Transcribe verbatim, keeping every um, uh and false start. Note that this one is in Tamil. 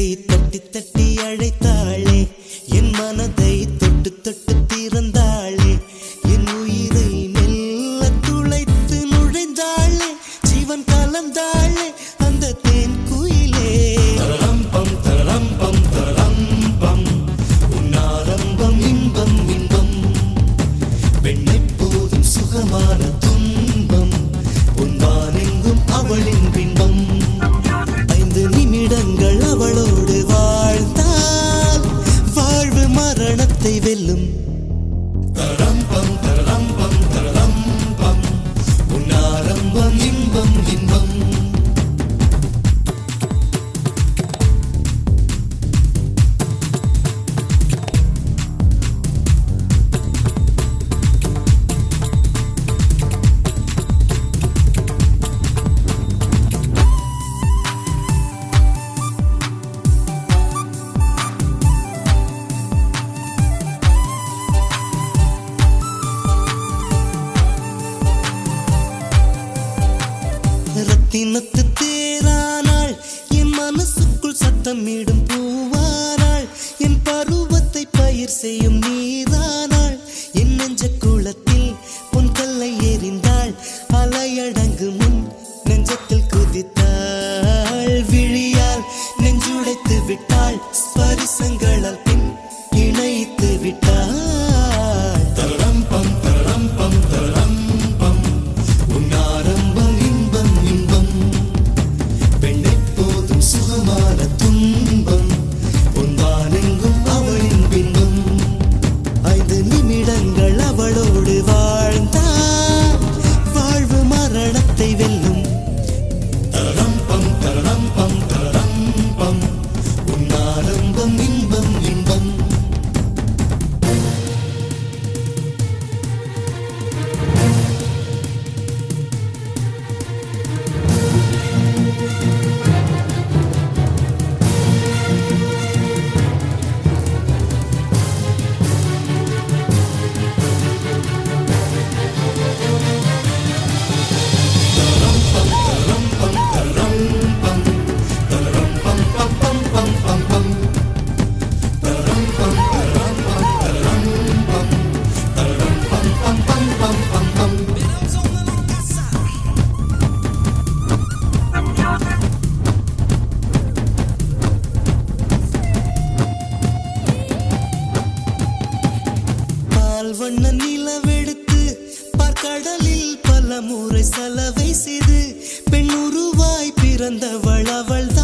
இதழை தட்டி தட்டி அழைத்தாளே என் மனதை தொட்டு தொட்டு திறந்தாளே என் உயிரை மெல்ல துளைத்து நுழைந்தாளே ஜீவன் கலந்தாளே அந்த தேன் குயிலே தரம்பம் தரம்பம் தரம்பம் உன்னாரம்பம் இன்பம் இன்பம் பெண்ணை போதும் சுகமான துன்பம் பொன்வானெங்கும் அவளின் பின்பம் ஐந்து நிமிடங்கள் அவளோடு வாழ்ந்தால் வாழ்வு மரணத்தை வெல்லும் தரம்பம் தரம்பம் தரம்பம் உன்னாரம்பம் இன்பம் இன்பம் ரத்தினத்து தேரானாள் என் மனசுக்குள் சத்தமிடும் பூவானாள் என் பருவத்தை பயிர் செய்யும் நீரானாள் என் நெஞ்ச குளத்தில் பொன் கல்லை எறிந்தாள் அலையடங்கு முன் நெஞ்சத்தில் குதித்தாள் விழியால் நெஞ்சுடைத்து விட்டாள் ஸ்பரிசங்களால் பின் இணைத்து விட்டாள் தரம்பம் தரம்பம் தரம்பம் உன்னாரம்பம் இன்பம் இன்பம் பெண்ணை போதும் சுகமான துன்பம் பொன்வானெங்கும் அவளின் பின்பம் ஐந்து நிமிடங்கள் அவளோடு வாழ்ந்தால் வாழ்வு மரணத்தை வெல்லும் தரம்பம் தரம்பம் தரம்பம் உன்னாரம்பம் இன்பம் இன்பம் வண்ண நிலவெடுத்து பார்க்கடலில் பல முறை செலவை செய்து பெண் உருவாய் பிறந்தவள் அவள்